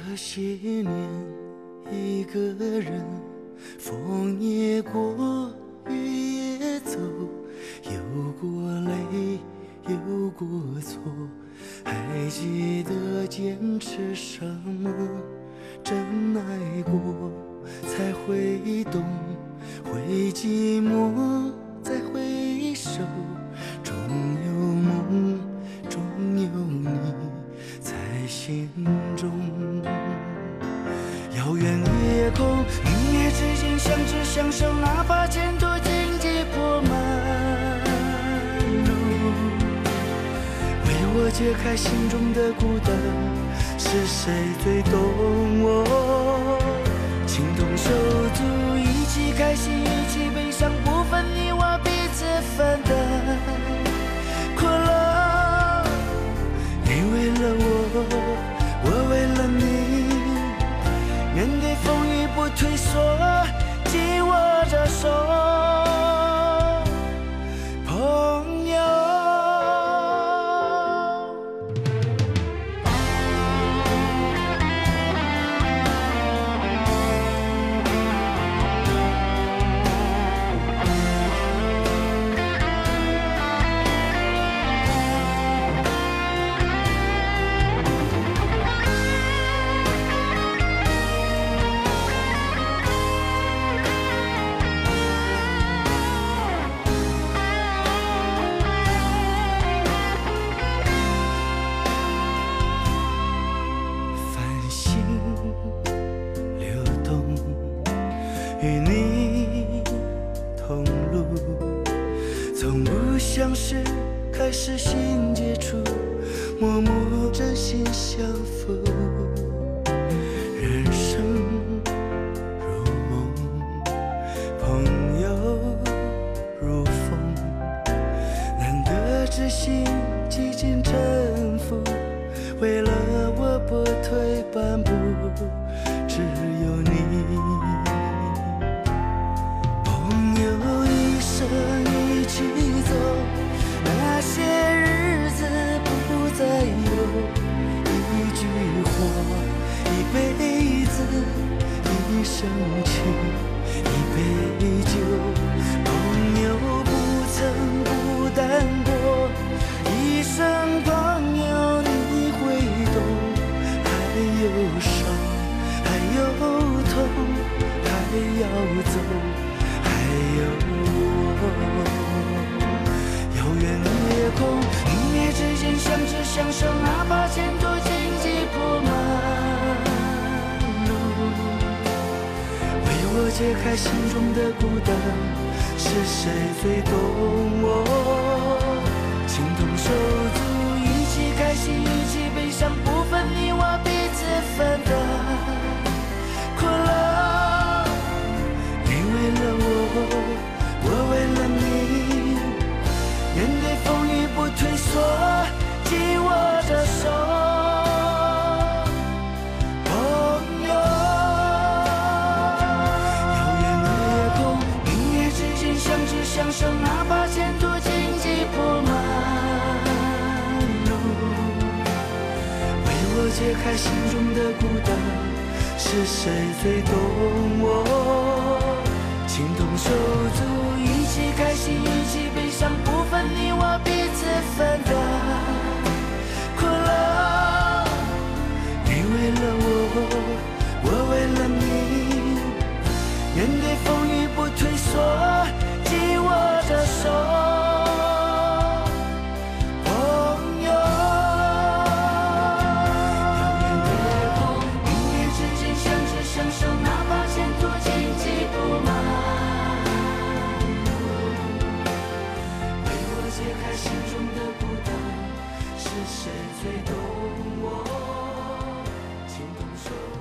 些年一个人，风也过，雨也走，有过泪，有过错，还记得坚持什么？真爱过，才会懂，会寂寞，再回首，终有梦，终有你在心中。遥远夜空，明夜之间相知相守，哪怕前途荆棘铺满路。为我解开心中的孤单，是谁最懂我？情同手足，一起开心，一起悲伤，不分你我，彼此分担。快乐，你为了我，我为了你。面对风雨不退缩，紧握着手，朋友。与你同路，从不相识，开始新接触，默默真心相扶。人生如梦，朋友如风，难得知心，几经征服，为了我不退半步，只有你。一起走，那些日子不再有。一句话，一辈子，一生情，一杯酒。朋友不曾孤单过，一生朋友你会懂。还有伤，还有痛，还要走，还有遥远夜空，明夜之间相知相守，哪怕前途荆棘铺满路。为我解开心中的孤单，是谁最懂我？情同手足，一起开心，一起悲伤，不分你我，彼此分担。快乐，你为了我为了你，面对风雨不退缩，紧握着手，朋友。遥远夜空，明夜之间相知相守，哪怕前途荆棘铺满路。为我解开心中的孤单，是谁最懂我？情同手足，一起开心，一起悲伤，不分你我，彼此分担。快乐，你为了我为了你，面对风雨不退缩，紧握着手，朋友。遥远夜空，明夜之间相知相守，哪怕前途荆棘铺满。解开心中的孤单，是谁最懂我？情同手。